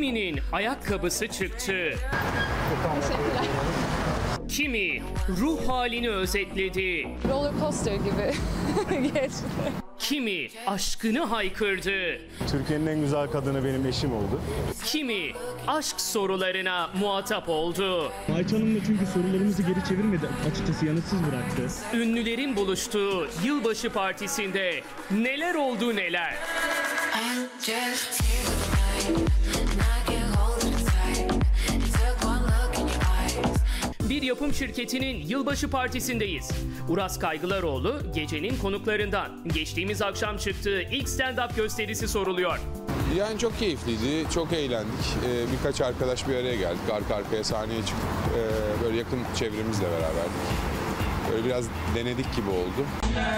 Kiminin ayakkabısı çıktı. Kimi ruh halini özetledi. Roller coaster gibi geçti. Kimi aşkını haykırdı. Türkiye'nin en güzel kadını benim eşim oldu. Kimi aşk sorularına muhatap oldu. Ayça Hanım'la çünkü sorularımızı geri çevirmedi. Açıkçası yanıtsız bıraktı. Ünlülerin buluştuğu yılbaşı partisinde neler oldu neler. Bir yapım şirketinin yılbaşı partisindeyiz. Uras Kaygılaroğlu gecenin konuklarından. Geçtiğimiz akşam çıktığı ilk stand-up gösterisi soruluyor. Yani çok keyifliydi, çok eğlendik. Birkaç arkadaş bir araya geldik. Arka arkaya sahneye çıktık. Böyle yakın çevremizle beraberdik. Böyle biraz denedik gibi oldu.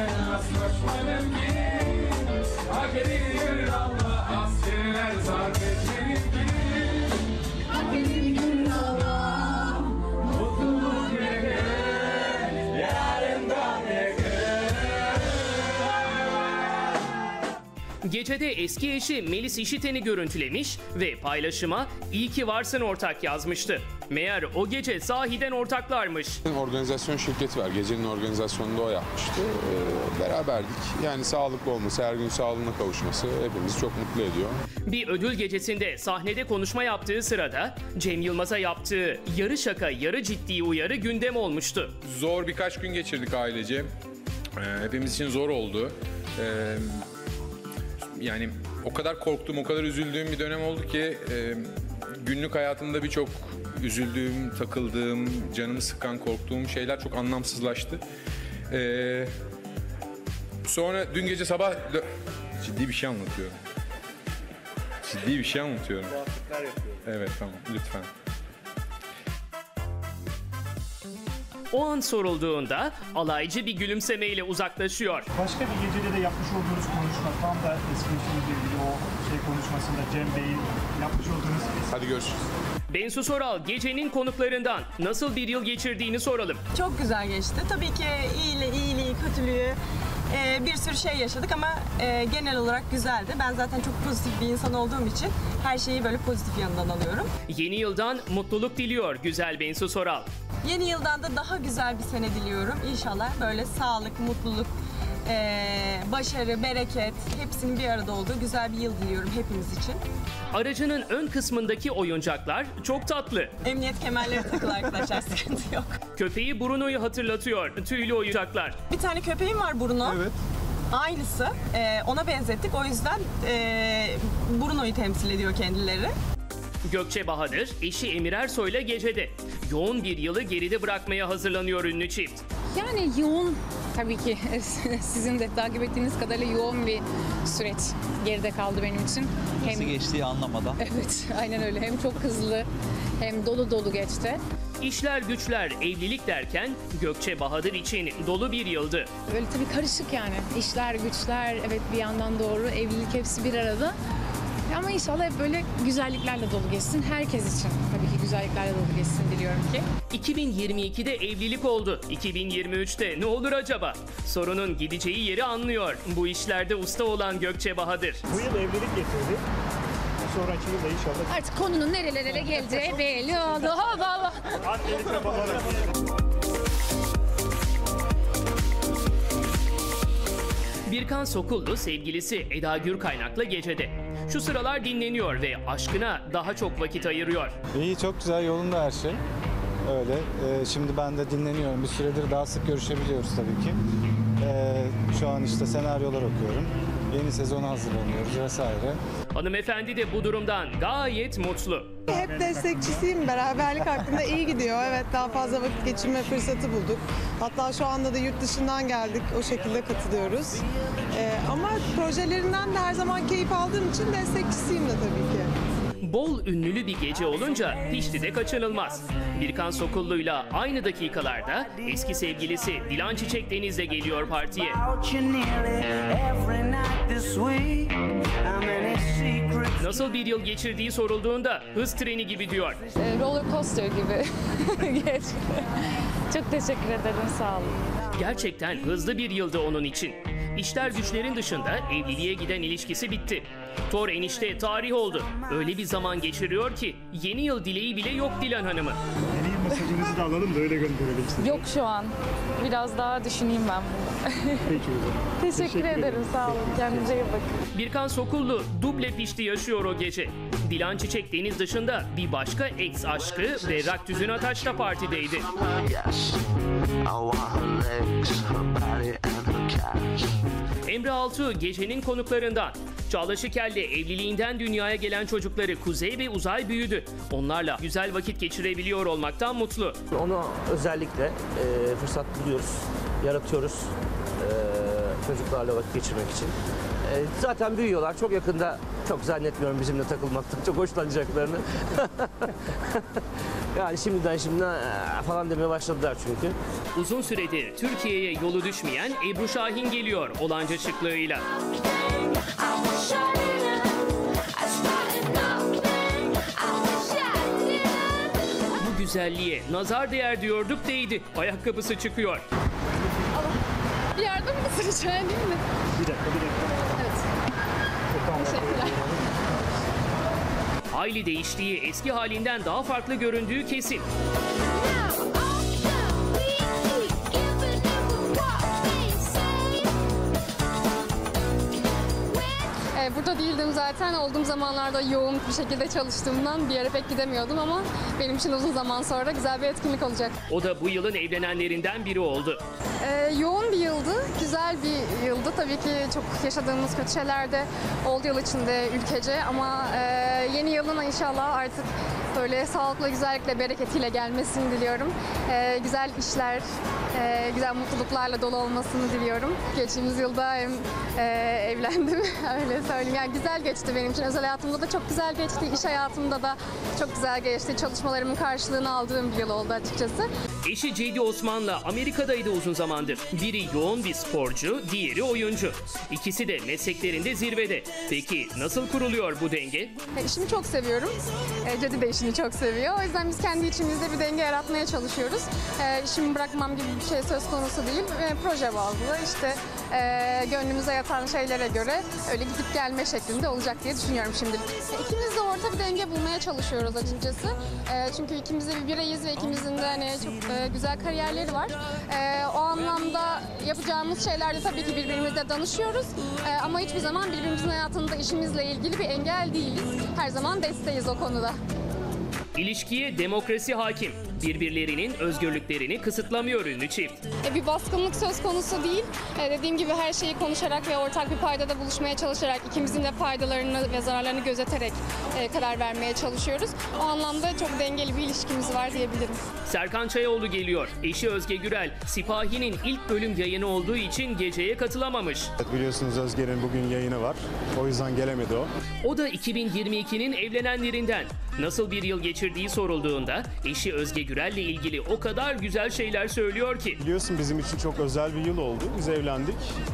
Gecede eski eşi Melis İşiten'i görüntülemiş ve paylaşıma "İyi ki varsın ortak" yazmıştı. Meğer o gece sahiden ortaklarmış. Organizasyon şirketi var. Gecenin organizasyonunu da o yapmıştı. Beraberdik. Yani sağlıklı olması, her gün sağlığına kavuşması hepimizi çok mutlu ediyor. Bir ödül gecesinde sahnede konuşma yaptığı sırada Cem Yılmaz'a yaptığı yarı şaka yarı ciddi uyarı gündem olmuştu. Zor birkaç gün geçirdik ailece. Hepimiz için zor oldu. Yani o kadar korktuğum, o kadar üzüldüğüm bir dönem oldu ki günlük hayatımda birçok üzüldüğüm, takıldığım, canımı sıkan, korktuğum şeyler çok anlamsızlaştı. Sonra dün gece sabah ciddi bir şey anlatıyorum. Ciddi bir şey anlatıyorum. Evet, tamam, lütfen. O an sorulduğunda alaycı bir gülümsemeyle uzaklaşıyor. Başka bir gecede de yapmış olduğunuz konuşma, tam da eski eşinizle ilgili o konuşmasında Cem Bey'in yapmış olduğunuz... Hadi görüşürüz. Bensu Soral gecenin konuklarından nasıl bir yıl geçirdiğini soralım. Çok güzel geçti. Tabii ki iyiliği, kötülüğü bir sürü şey yaşadık ama genel olarak güzeldi. Ben zaten çok pozitif bir insan olduğum için her şeyi böyle pozitif yanından alıyorum. Yeni yıldan mutluluk diliyor güzel Bensu Soral. Yeni yıldan da daha güzel bir sene diliyorum. İnşallah böyle sağlık, mutluluk, başarı, bereket hepsinin bir arada olduğu güzel bir yıl diliyorum hepimiz için. Aracının ön kısmındaki oyuncaklar çok tatlı. Emniyet kemerleri takılı arkadaşlar, sıkıntı yok. Köpeği Bruno'yu hatırlatıyor tüylü oyuncaklar. Bir tane köpeğim var, Bruno. Evet. Aynısı. Ona benzettik. O yüzden Bruno'yu temsil ediyor kendileri. Gökçe Bahadır eşi Emir Ersoy'la gecede. Yoğun bir yılı geride bırakmaya hazırlanıyor ünlü çift. Yani yoğun, tabii ki sizin de takip ettiğiniz kadarıyla yoğun bir süreç geride kaldı benim için. Nasıl geçtiği anlamadan. Evet, aynen öyle. Hem çok hızlı hem dolu dolu geçti. İşler güçler evlilik derken Gökçe Bahadır için dolu bir yıldı. Böyle tabii karışık yani. İşler, güçler, evet bir yandan doğru, evlilik hepsi bir arada. Ama inşallah hep böyle güzelliklerle dolu geçsin. Herkes için tabii ki güzelliklerle dolu geçsin diliyorum ki. 2022'de evlilik oldu. 2023'te ne olur acaba? Sorunun gideceği yeri anlıyor. Bu işlerde usta olan Gökçe Bahadır. Bu yıl evlilik getirdi. Sonraki yılda inşallah... Artık konunun nerelere geleceği belli oldu. Ha baba. Annelik ve babalık. Birkan Sokullu sevgilisi Eda Gürkaynak'la gecede. Şu sıralar dinleniyor ve aşkına daha çok vakit ayırıyor. İyi, çok güzel, yolunda her şey. Öyle. Şimdi ben de dinleniyorum. Bir süredir daha sık görüşebiliyoruz tabii ki. Şu an işte senaryolar okuyorum. Yeni sezona hazırlanıyoruz vesaire. Hanımefendi de bu durumdan gayet mutlu. Hep destekçisiyim. Beraberlik hakkında iyi gidiyor. Evet, daha fazla vakit geçirme fırsatı bulduk. Hatta şu anda da yurt dışından geldik. O şekilde katılıyoruz. Ama projelerinden de her zaman keyif aldığım için destekçisiyim de tabii ki. Bol ünlülü bir gece olunca pişti de kaçınılmaz. Birkan Sokullu'yla aynı dakikalarda eski sevgilisi Dilan Çiçek Deniz'le geliyor partiye. Nasıl bir yıl geçirdiği sorulduğunda hız treni gibi diyor. Roller coaster gibi geçti. Çok teşekkür ederim, sağ olun. Gerçekten hızlı bir yıldı onun için. İşler güçlerin dışında evliliğe giden ilişkisi bitti. Thor enişte tarih oldu. Öyle bir zaman geçiriyor ki yeni yıl dileği bile yok Dilan Hanım'ın. Yeni yıl mesajınızı da alalım da öyle gönderelim size. Yok şu an. Biraz daha düşüneyim ben bunu. Peki o zaman. Teşekkür ederim. Sağ olun. Kendinize iyi bakın. Birkan Sokullu duble pişti yaşıyor o gece. Dilan Çiçek Deniz dışında bir başka ex aşkı Berrak Tüzün Ataç da partideydi. Emre Altuğ gecenin konuklarından. Çağla Şikel'le evliliğinden dünyaya gelen çocukları Kuzey ve Uzay büyüdü. Onlarla güzel vakit geçirebiliyor olmaktan mutlu. Onu özellikle fırsat buluyoruz, yaratıyoruz çocuklarla vakit geçirmek için. Zaten büyüyorlar. Çok yakında çok zannetmiyorum bizimle takılmaktan çok hoşlanacaklarını. Yani şimdiden falan demeye başladılar çünkü. Uzun süredir Türkiye'ye yolu düşmeyen Ebru Şahin geliyor olanca şıklığıyla. Bu güzelliğe nazar değer diyorduk değdi. Ayakkabısı çıkıyor. Bir yardım mısın rica edeyim mi? Bir dakika. Evet. Teşekkürler. Hayli değiştiği, eski halinden daha farklı göründüğü kesin. Burada değildim zaten. Olduğum zamanlarda yoğun bir şekilde çalıştığımdan bir yere pek gidemiyordum ama benim için uzun zaman sonra güzel bir etkinlik olacak. O da bu yılın evlenenlerinden biri oldu. Yoğun bir yıldı, güzel bir yıldı. Tabii ki çok yaşadığımız kötü şeyler de oldu yıl içinde ülkece ama yeni yılın inşallah artık böyle sağlıkla, güzellikle, bereketiyle gelmesini diliyorum. Güzel işler, güzel mutluluklarla dolu olmasını diliyorum. Geçtiğimiz yılda hem evlendim, öyle söyleyeyim. Yani güzel geçti benim için. Özel hayatımda da çok güzel geçti, iş hayatımda da çok güzel geçti. Çalışmalarımın karşılığını aldığım bir yıl oldu açıkçası. Eşi Cedi Osman'la Amerika'daydı uzun zamandır. Biri yoğun bir sporcu, diğeri oyuncu. İkisi de mesleklerinde zirvede. Peki nasıl kuruluyor bu denge? İşimi çok seviyorum. Cedi de işini çok seviyor. O yüzden biz kendi içimizde bir denge yaratmaya çalışıyoruz. İşimi bırakmam gibi bir şey söz konusu değil. Proje bazlı işte gönlümüze yatan şeylere göre öyle gidip gelme şeklinde olacak diye düşünüyorum şimdilik. İkimiz de orta bir denge bulmaya çalışıyoruz açıkçası. Çünkü ikimiz de bir bireyiz ve ikimizin de hani çok güzel kariyerleri var. O anlamda yapacağımız şeylerde tabii ki birbirimize danışıyoruz. Ama hiçbir zaman birbirimizin hayatında işimizle ilgili bir engel değiliz. Her zaman desteğiz o konuda. İlişkiye demokrasi hakim. Birbirlerinin özgürlüklerini kısıtlamıyor ünlü çift. Bir baskınlık söz konusu değil. Dediğim gibi her şeyi konuşarak ve ortak bir paydada buluşmaya çalışarak ikimizin de faydalarını ve zararlarını gözeterek karar vermeye çalışıyoruz. O anlamda çok dengeli bir ilişkimiz var diyebilirim. Serkan Çayoğlu geliyor. Eşi Özge Gürel, Sipahi'nin ilk bölüm yayını olduğu için geceye katılamamış. Evet, biliyorsunuz Özge'nin bugün yayını var. O yüzden gelemedi o. O da 2022'nin evlenenlerinden. Nasıl bir yıl geçirdiği sorulduğunda eşi Özge Gürel'le ilgili o kadar güzel şeyler söylüyor ki. Biliyorsun bizim için çok özel bir yıl oldu. Biz evlendik.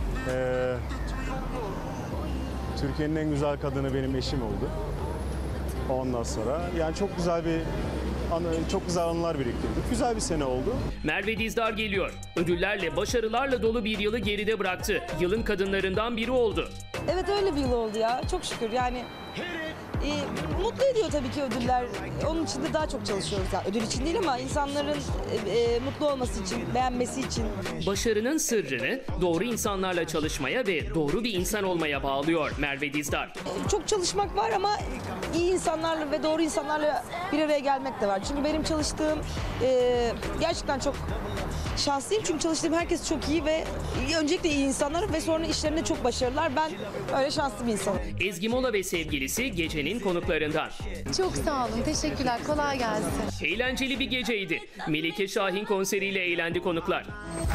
Türkiye'nin en güzel kadını benim eşim oldu. Ondan sonra yani çok güzel anılar biriktirdik. Güzel bir sene oldu. Merve Dizdar geliyor. Ödüllerle, başarılarla dolu bir yılı geride bıraktı. Yılın kadınlarından biri oldu. Evet öyle bir yıl oldu ya. Çok şükür yani. Mutlu ediyor tabii ki ödüller. Onun için de daha çok çalışıyoruz. Yani ödül için değil ama insanların mutlu olması için, beğenmesi için. Başarının sırrını doğru insanlarla çalışmaya ve doğru bir insan olmaya bağlıyor Merve Dizdar. Çok çalışmak var ama iyi insanlarla ve doğru insanlarla bir araya gelmek de var. Çünkü benim çalıştığım gerçekten çok şanslıyım. Çünkü çalıştığım herkes çok iyi ve öncelikle iyi insanlar ve sonra işlerinde çok başarılılar. Ben öyle şanslı bir insanım. Ezgi Mola ve sevgilisi gecenin konuklarından. Çok sağ olun. Teşekkürler. Kolay gelsin. Eğlenceli bir geceydi. Melike Şahin konseriyle eğlendi konuklar.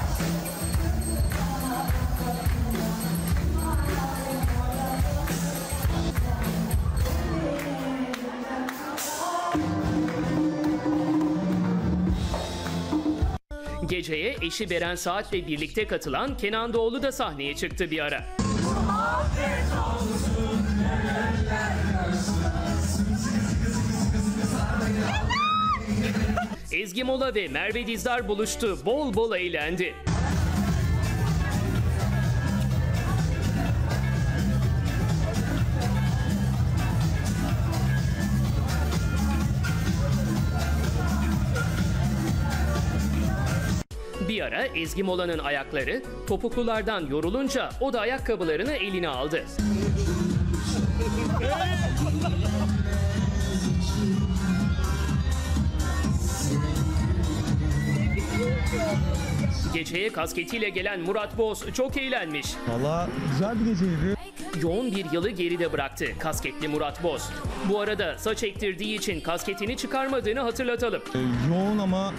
Geceye eşi Beren Saat'le birlikte katılan Kenan Doğulu da sahneye çıktı bir ara. Ezgi Mola ve Merve Dizdar buluştu, bol bol eğlendi. ara Ezgi Mola'nın ayakları topuklulardan yorulunca o da ayakkabılarını eline aldı. Geceye kasketiyle gelen Murat Boz çok eğlenmiş. Valla güzel bir geceydi. Yoğun bir yılı geride bıraktı kasketli Murat Boz. Bu arada saç ektirdiği için kasketini çıkarmadığını hatırlatalım. Yoğun ama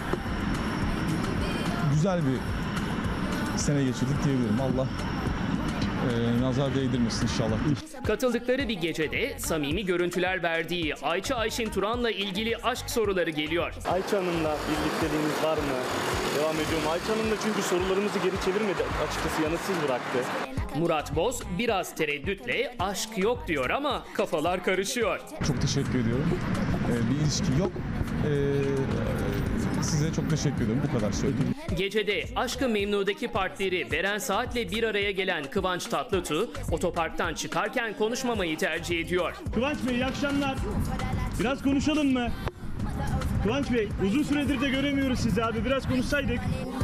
güzel bir sene geçirdik diyebilirim. Allah nazar değdirmesin inşallah. Katıldıkları bir gecede samimi görüntüler verdiği Ayça Ayşin Turan'la ilgili aşk soruları geliyor. Ayça Hanım'la birlikteliğiniz var mı? Devam ediyorum. Ayça Hanım'la çünkü sorularımızı geri çevirmedi. Açıkçası yanıtsız bıraktı. Murat Boz biraz tereddütle aşk yok diyor ama kafalar karışıyor. Çok teşekkür ediyorum. Bir ilişki yok. Size çok teşekkür ederim. Bu kadar söyleyeyim. Gecede Aşk-ı Memnu'daki partneri Beren Saat'le bir araya gelen Kıvanç Tatlıtuğ otoparktan çıkarken konuşmamayı tercih ediyor. Kıvanç Bey iyi akşamlar. Biraz konuşalım mı? Kıvanç Bey uzun süredir de göremiyoruz sizi abi. Biraz konuşsaydık.